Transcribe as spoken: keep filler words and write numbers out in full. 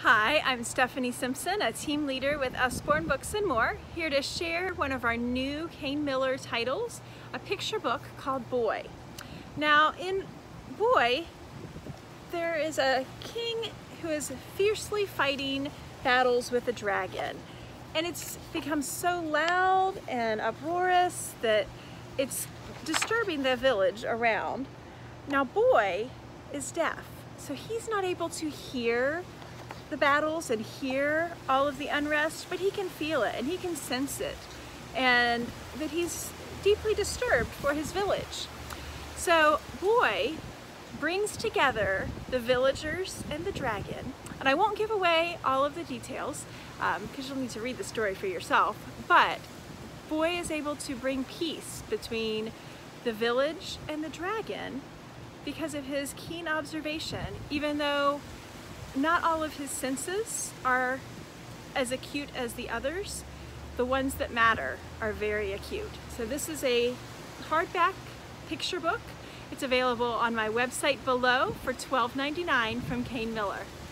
Hi, I'm Stephanie Simpson, a team leader with Usborne Books and More, here to share one of our new Kane Miller titles, a picture book called Boy. Now in Boy, there is a king who is fiercely fighting battles with a dragon. And it's become so loud and uproarious that it's disturbing the village around. Now Boy is deaf, so he's not able to hear the battles and hear all of the unrest, but he can feel it and he can sense it, and that he's deeply disturbed for his village. So Boy brings together the villagers and the dragon, and I won't give away all of the details because um, you'll need to read the story for yourself, but Boy is able to bring peace between the village and the dragon because of his keen observation, even though not all of his senses are as acute as the others. The ones that matter are very acute. So this is a hardback picture book. It's available on my website below for twelve ninety-nine from Kane Miller.